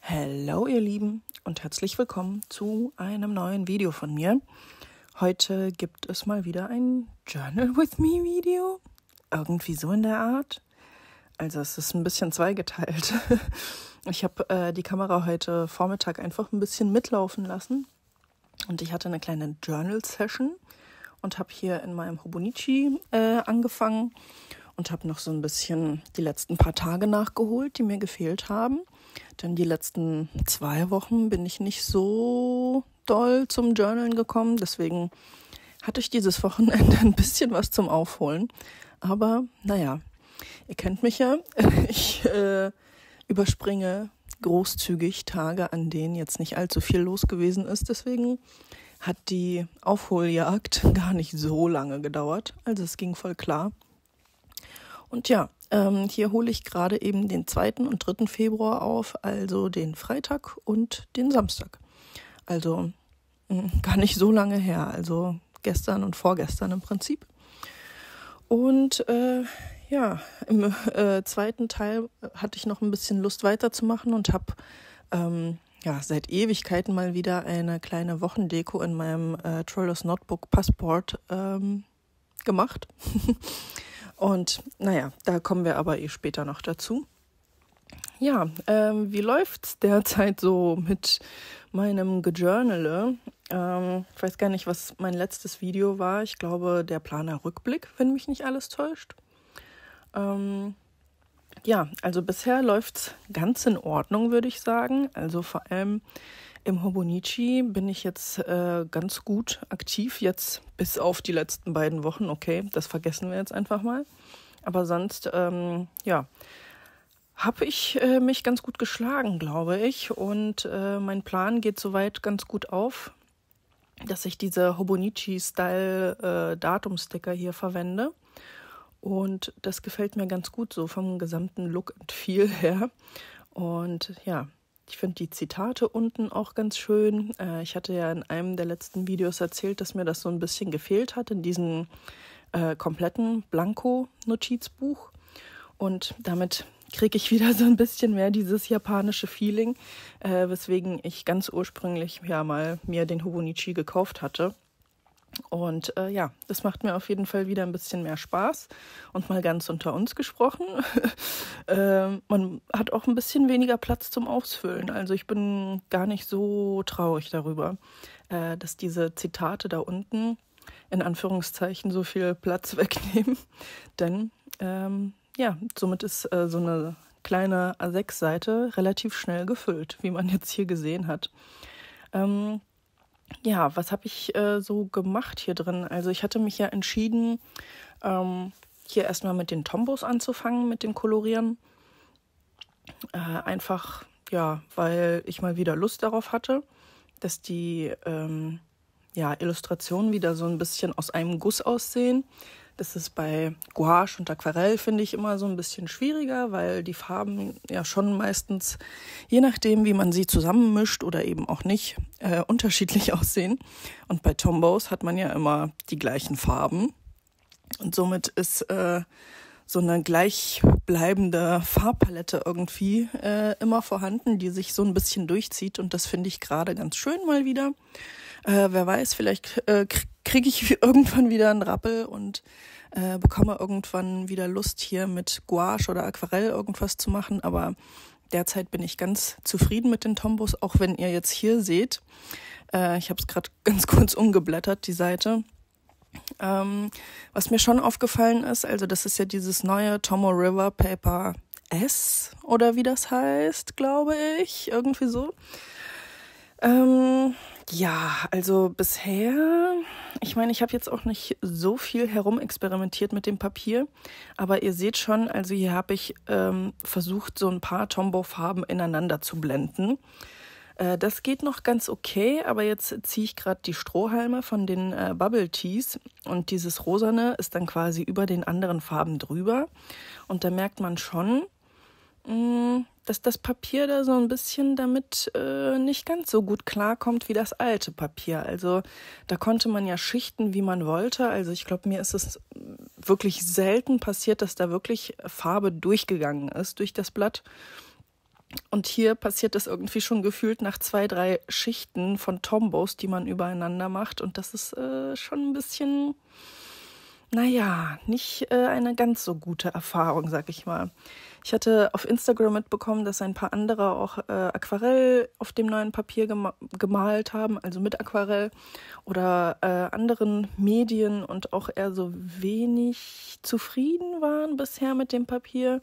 Hallo ihr Lieben und herzlich willkommen zu einem neuen Video von mir. Heute gibt es mal wieder ein Journal with Me Video, irgendwie so in der Art. Also es ist ein bisschen zweigeteilt. Ich habe die Kamera heute Vormittag einfach ein bisschen mitlaufen lassen und ich hatte eine kleine Journal-Session und habe hier in meinem Hobonichi angefangen und habe noch so ein bisschen die letzten paar Tage nachgeholt, die mir gefehlt haben. Denn die letzten 2 Wochen bin ich nicht so doll zum Journalen gekommen. Deswegen hatte ich dieses Wochenende ein bisschen was zum Aufholen. Aber naja, ihr kennt mich ja. Ich überspringe großzügig Tage, an denen jetzt nicht allzu viel los gewesen ist. Deswegen hat die Aufholjagd gar nicht so lange gedauert. Also es ging voll klar. Und ja, hier hole ich gerade eben den 2. und 3. Februar auf, also den Freitag und den Samstag. Also gar nicht so lange her, also gestern und vorgestern im Prinzip. Und ja, im zweiten Teil hatte ich noch ein bisschen Lust weiterzumachen und habe seit Ewigkeiten mal wieder eine kleine Wochendeko in meinem Trollos Notebook Passport gemacht. Und naja, da kommen wir aber später noch dazu. Ja, wie läuft's derzeit so mit meinem Gejournale? Ich weiß gar nicht, was mein letztes Video war. Ich glaube, der Planer Rückblick, wenn mich nicht alles täuscht. Ja, also bisher läuft's ganz in Ordnung, würde ich sagen. Also vor allem im Hobonichi bin ich jetzt ganz gut aktiv, jetzt bis auf die letzten 2 Wochen. Okay, das vergessen wir jetzt einfach mal. Aber sonst, habe ich mich ganz gut geschlagen, glaube ich. Und mein Plan geht soweit ganz gut auf, dass ich diese Hobonichi-Style-Datumsticker hier verwende. Und das gefällt mir ganz gut, so vom gesamten Look and Feel her. Und ja, ich finde die Zitate unten auch ganz schön. Ich hatte ja in einem der letzten Videos erzählt, dass mir das so ein bisschen gefehlt hat in diesem kompletten Blanko-Notizbuch. Und damit kriege ich wieder so ein bisschen mehr dieses japanische Feeling, weswegen ich ganz ursprünglich ja mal mir den Hobonichi gekauft hatte. Und das macht mir auf jeden Fall wieder ein bisschen mehr Spaß. Und mal ganz unter uns gesprochen, man hat auch ein bisschen weniger Platz zum Ausfüllen. Also ich bin gar nicht so traurig darüber, dass diese Zitate da unten in Anführungszeichen so viel Platz wegnehmen. Denn somit ist so eine kleine A6-Seite relativ schnell gefüllt, wie man jetzt hier gesehen hat. Ja, was habe ich so gemacht hier drin? Also ich hatte mich ja entschieden, hier erstmal mit den Tombos anzufangen, mit dem Kolorieren. Einfach, ja, weil ich mal wieder Lust darauf hatte, dass die Illustrationen wieder so ein bisschen aus einem Guss aussehen. Das ist bei Gouache und Aquarell, finde ich, immer so ein bisschen schwieriger, weil die Farben ja schon meistens, je nachdem, wie man sie zusammenmischt oder eben auch nicht, unterschiedlich aussehen. Und bei Tombos hat man ja immer die gleichen Farben. Und somit ist so eine gleichbleibende Farbpalette irgendwie immer vorhanden, die sich so ein bisschen durchzieht. Und das finde ich gerade ganz schön mal wieder. Wer weiß, vielleicht kriege ich irgendwann wieder einen Rappel und bekomme irgendwann wieder Lust, hier mit Gouache oder Aquarell irgendwas zu machen. Aber derzeit bin ich ganz zufrieden mit den Tombos, auch wenn ihr jetzt hier seht. Ich habe es gerade ganz kurz umgeblättert, die Seite. Was mir schon aufgefallen ist, also das ist ja dieses neue Tomoe River Paper S oder wie das heißt, glaube ich, irgendwie so. Ja, also bisher, ich meine, ich habe jetzt auch nicht so viel herumexperimentiert mit dem Papier, aber ihr seht schon, also hier habe ich versucht, so ein paar Tombow-Farben ineinander zu blenden. Das geht noch ganz okay, aber jetzt ziehe ich gerade die Strohhalme von den Bubble Teas und dieses Rosane ist dann quasi über den anderen Farben drüber. Und da merkt man schon, dass das Papier da so ein bisschen damit nicht ganz so gut klarkommt wie das alte Papier. Also da konnte man ja schichten, wie man wollte. Also ich glaube, mir ist es wirklich selten passiert, dass da wirklich Farbe durchgegangen ist durch das Blatt. Und hier passiert das irgendwie schon gefühlt nach 2, 3 Schichten von Tombos, die man übereinander macht. Und das ist schon ein bisschen, naja, nicht eine ganz so gute Erfahrung, sag ich mal. Ich hatte auf Instagram mitbekommen, dass ein paar andere auch Aquarell auf dem neuen Papier gemalt haben, also mit Aquarell oder anderen Medien und auch eher so wenig zufrieden waren bisher mit dem Papier.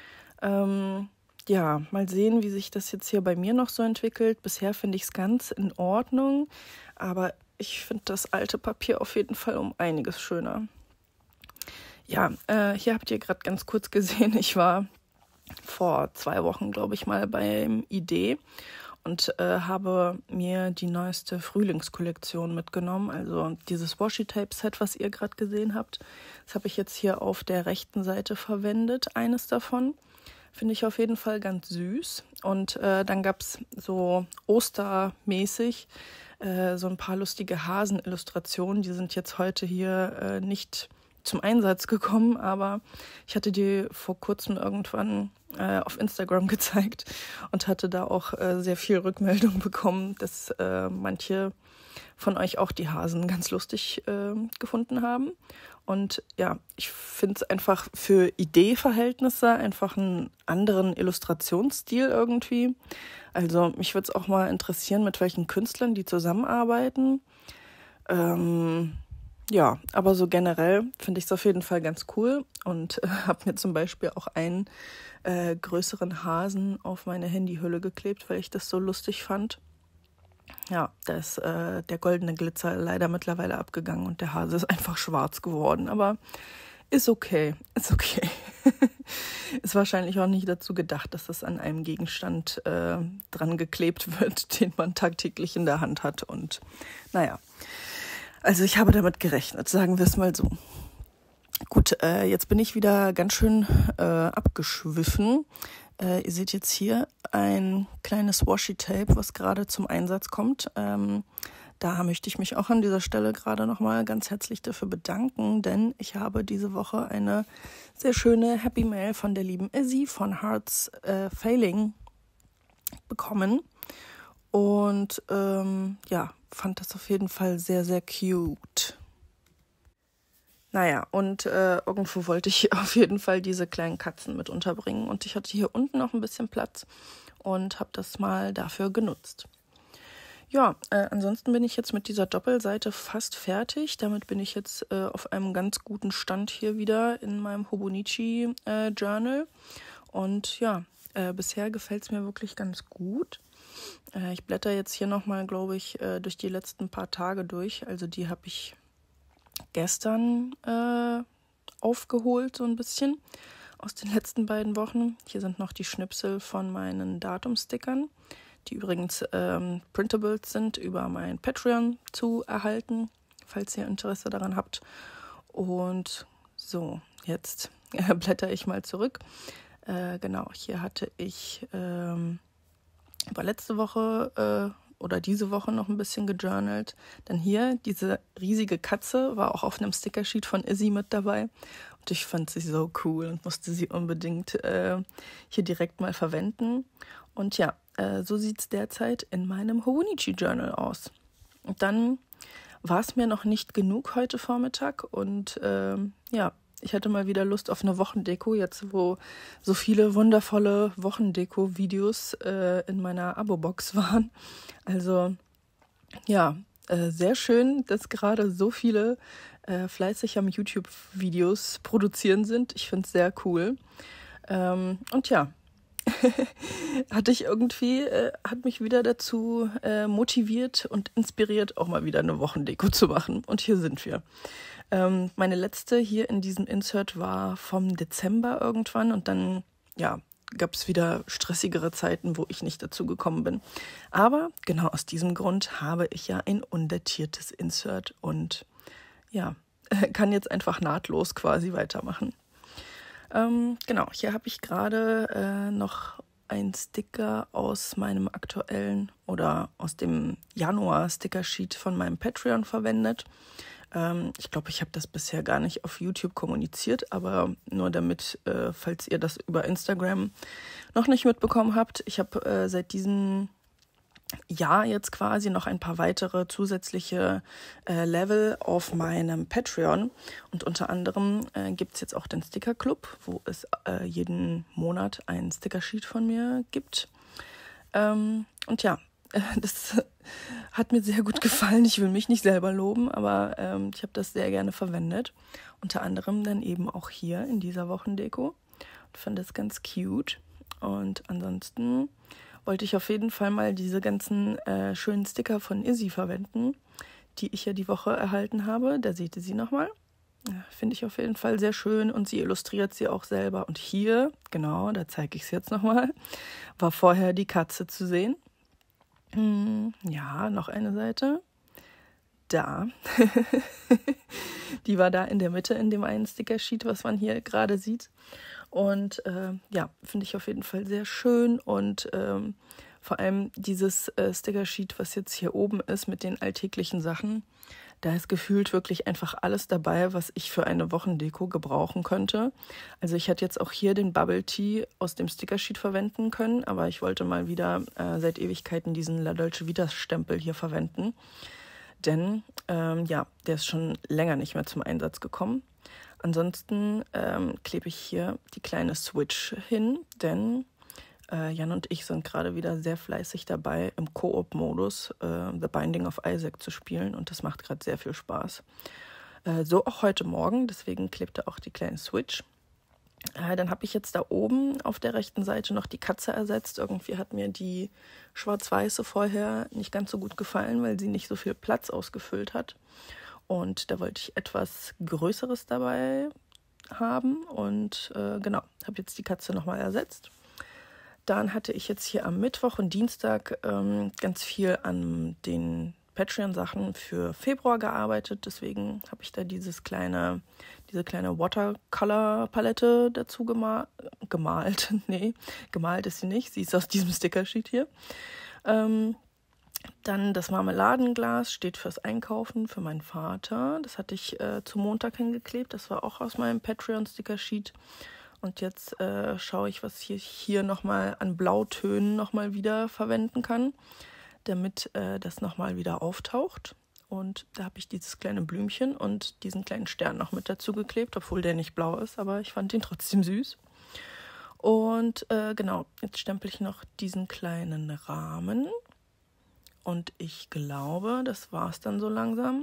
Ja, mal sehen, wie sich das jetzt hier bei mir noch so entwickelt. Bisher finde ich es ganz in Ordnung, aber ich finde das alte Papier auf jeden Fall um einiges schöner. Ja, hier habt ihr gerade ganz kurz gesehen, ich war vor 2 Wochen, glaube ich mal, beim ID und habe mir die neueste Frühlingskollektion mitgenommen. Also dieses Washi-Tape-Set, was ihr gerade gesehen habt, das habe ich jetzt hier auf der rechten Seite verwendet, eines davon. Finde ich auf jeden Fall ganz süß. Und dann gab es so ostermäßig so ein paar lustige Hasenillustrationen. Die sind jetzt heute hier nicht zum Einsatz gekommen, aber ich hatte die vor kurzem irgendwann auf Instagram gezeigt und hatte da auch sehr viel Rückmeldung bekommen, dass manche von euch auch die Hasen ganz lustig gefunden haben. Und ja, ich finde es einfach für Idee-Verhältnisse einfach einen anderen Illustrationsstil irgendwie. Also mich würde es auch mal interessieren, mit welchen Künstlern die zusammenarbeiten. Ja, aber so generell finde ich es auf jeden Fall ganz cool und habe mir zum Beispiel auch einen größeren Hasen auf meine Handyhülle geklebt, weil ich das so lustig fand. Ja, da ist der goldene Glitzer leider mittlerweile abgegangen und der Hase ist einfach schwarz geworden, aber ist okay, ist okay. Ist wahrscheinlich auch nicht dazu gedacht, dass das an einem Gegenstand dran geklebt wird, den man tagtäglich in der Hand hat und naja. Also ich habe damit gerechnet, sagen wir es mal so. Gut, jetzt bin ich wieder ganz schön abgeschwiffen. Ihr seht jetzt hier ein kleines Washi-Tape, was gerade zum Einsatz kommt. Da möchte ich mich auch an dieser Stelle gerade nochmal ganz herzlich dafür bedanken, denn ich habe diese Woche eine sehr schöne Happy Mail von der lieben Izzy von Hearts Failing bekommen. Und ja, fand das auf jeden Fall sehr, sehr cute. Naja, und irgendwo wollte ich auf jeden Fall diese kleinen Katzen mit unterbringen. Und ich hatte hier unten noch ein bisschen Platz und habe das mal dafür genutzt. Ja, ansonsten bin ich jetzt mit dieser Doppelseite fast fertig. Damit bin ich jetzt auf einem ganz guten Stand hier wieder in meinem Hobonichi Journal. Und ja, bisher gefällt es mir wirklich ganz gut. Ich blätter jetzt hier nochmal, glaube ich, durch die letzten paar Tage durch. Also die habe ich gestern aufgeholt, so ein bisschen aus den letzten beiden Wochen. Hier sind noch die Schnipsel von meinen Datumstickern, die übrigens Printables sind, über mein Patreon zu erhalten, falls ihr Interesse daran habt. Und so, jetzt blätter ich mal zurück. Genau, hier hatte ich war letzte Woche oder diese Woche noch ein bisschen gejournalt. Dann hier, diese riesige Katze war auch auf einem Stickersheet von Izzy mit dabei. Und ich fand sie so cool und musste sie unbedingt hier direkt mal verwenden. Und ja, so sieht es derzeit in meinem Hobonichi Journal aus. Und dann war es mir noch nicht genug heute Vormittag und ja, ich hatte mal wieder Lust auf eine Wochendeko, jetzt wo so viele wundervolle Wochendeko-Videos in meiner Abo-Box waren. Also ja, sehr schön, dass gerade so viele fleißig am YouTube-Videos produzieren sind. Ich finde es sehr cool. Und ja, hat mich wieder dazu motiviert und inspiriert, auch mal wieder eine Wochendeko zu machen. Und hier sind wir. Meine letzte hier in diesem Insert war vom Dezember irgendwann und dann, ja, gab es wieder stressigere Zeiten, wo ich nicht dazu gekommen bin. Aber genau aus diesem Grund habe ich ja ein undatiertes Insert und ja, kann jetzt einfach nahtlos quasi weitermachen. Genau, hier habe ich gerade noch einen Sticker aus meinem aktuellen oder aus dem Januar-Sticker-Sheet von meinem Patreon verwendet. Ich glaube, ich habe das bisher gar nicht auf YouTube kommuniziert, aber nur damit, falls ihr das über Instagram noch nicht mitbekommen habt, ich habe seit diesem Jahr jetzt quasi noch ein paar weitere zusätzliche Level auf meinem Patreon. Und unter anderem gibt es jetzt auch den Sticker-Club, wo es jeden Monat ein Sticker-Sheet von mir gibt. Und ja, das hat mir sehr gut gefallen. Ich will mich nicht selber loben, aber ich habe das sehr gerne verwendet. Unter anderem dann eben auch hier in dieser Wochendeko. Und fand das ganz cute. Und ansonsten wollte ich auf jeden Fall mal diese ganzen schönen Sticker von Izzy verwenden, die ich ja die Woche erhalten habe. Da seht ihr sie nochmal. Finde ich auf jeden Fall sehr schön und sie illustriert sie auch selber. Und hier, genau, da zeige ich es jetzt nochmal, war vorher die Katze zu sehen. Ja, noch eine Seite. Da. Die war da in der Mitte in dem einen Sticker-Sheet, was man hier gerade sieht. Und ja, finde ich auf jeden Fall sehr schön. Und vor allem dieses Sticker-Sheet, was jetzt hier oben ist mit den alltäglichen Sachen, da ist gefühlt wirklich einfach alles dabei, was ich für eine Wochendeko gebrauchen könnte. Also ich hätte jetzt auch hier den Bubble Tea aus dem Sticker-Sheet verwenden können, aber ich wollte mal wieder seit Ewigkeiten diesen La Dolce Vita Stempel hier verwenden. Denn ja, der ist schon länger nicht mehr zum Einsatz gekommen. Ansonsten klebe ich hier die kleine Switch hin, denn Jan und ich sind gerade wieder sehr fleißig dabei, im Koop-Modus The Binding of Isaac zu spielen und das macht gerade sehr viel Spaß. So auch heute Morgen, deswegen klebte auch die kleine Switch. Dann habe ich jetzt da oben auf der rechten Seite noch die Katze ersetzt. Irgendwie hat mir die schwarz-weiße vorher nicht ganz so gut gefallen, weil sie nicht so viel Platz ausgefüllt hat. Und da wollte ich etwas Größeres dabei haben und genau, habe jetzt die Katze nochmal ersetzt. Dann hatte ich jetzt hier am Mittwoch und Dienstag ganz viel an den Patreon-Sachen für Februar gearbeitet. Deswegen habe ich da diese kleine Watercolor-Palette dazu gemalt. Nee, gemalt ist sie nicht. Sie ist aus diesem Sticker-Sheet hier. Dann das Marmeladenglas steht fürs Einkaufen für meinen Vater. Das hatte ich zum Montag hingeklebt. Das war auch aus meinem Patreon-Sticker-Sheet. Und jetzt schaue ich, was ich hier nochmal an Blautönen nochmal wieder verwenden kann, damit das nochmal wieder auftaucht. Und da habe ich dieses kleine Blümchen und diesen kleinen Stern noch mit dazu geklebt, obwohl der nicht blau ist, aber ich fand ihn trotzdem süß. Und genau, jetzt stempel ich noch diesen kleinen Rahmen. Und ich glaube, das war es dann so langsam.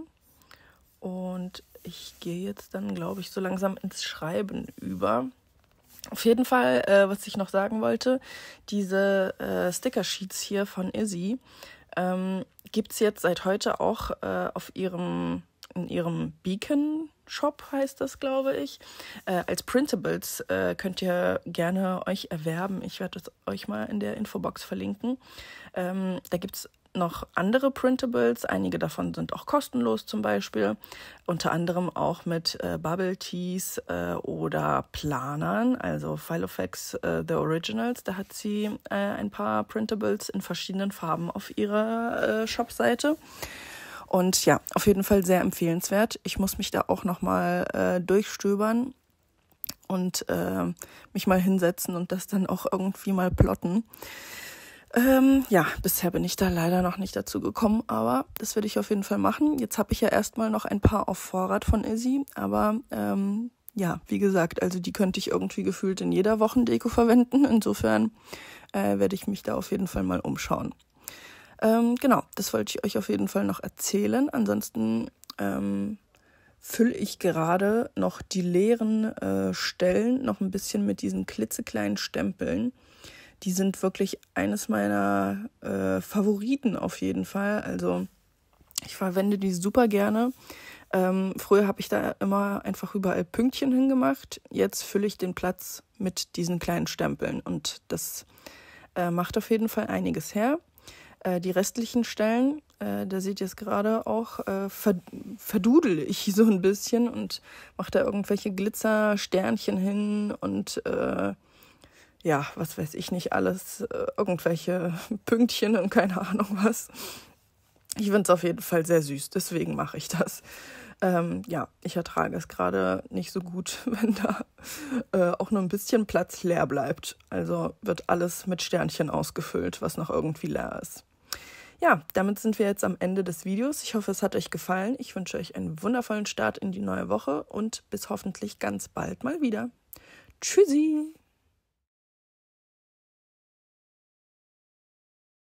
Und ich gehe jetzt dann, glaube ich, so langsam ins Schreiben über. Auf jeden Fall, was ich noch sagen wollte, diese Sticker-Sheets hier von Izzy gibt es jetzt seit heute auch in ihrem Beacon-Shop, heißt das, glaube ich. Als Printables könnt ihr gerne euch erwerben. Ich werde es euch mal in der Infobox verlinken. Da gibt es noch andere Printables, einige davon sind auch kostenlos zum Beispiel, unter anderem auch mit Bubble Teas oder Planern, also Filofax The Originals, da hat sie ein paar Printables in verschiedenen Farben auf ihrer Shopseite und ja, auf jeden Fall sehr empfehlenswert. Ich muss mich da auch nochmal durchstöbern und mich mal hinsetzen und das dann auch irgendwie mal plotten. Ja, bisher bin ich da leider noch nicht dazu gekommen, aber das werde ich auf jeden Fall machen. Jetzt habe ich ja erstmal noch ein paar auf Vorrat von Izzy, aber ja, wie gesagt, also die könnte ich irgendwie gefühlt in jeder Wochendeko verwenden. Insofern werde ich mich da auf jeden Fall mal umschauen. Genau, das wollte ich euch auf jeden Fall noch erzählen. Ansonsten fülle ich gerade noch die leeren Stellen noch ein bisschen mit diesen klitzekleinen Stempeln. Die sind wirklich eines meiner Favoriten auf jeden Fall. Also ich verwende die super gerne. Früher habe ich da immer einfach überall Pünktchen hingemacht. Jetzt fülle ich den Platz mit diesen kleinen Stempeln. Und das macht auf jeden Fall einiges her. Die restlichen Stellen, da seht ihr es gerade auch, verdudel ich so ein bisschen und mache da irgendwelche Glitzersternchen hin und ja, was weiß ich nicht alles, irgendwelche Pünktchen und keine Ahnung was. Ich finde es auf jeden Fall sehr süß, deswegen mache ich das. Ja, ich ertrage es gerade nicht so gut, wenn da auch nur ein bisschen Platz leer bleibt. Also wird alles mit Sternchen ausgefüllt, was noch irgendwie leer ist. Ja, damit sind wir jetzt am Ende des Videos. Ich hoffe, es hat euch gefallen. Ich wünsche euch einen wundervollen Start in die neue Woche und bis hoffentlich ganz bald mal wieder. Tschüssi!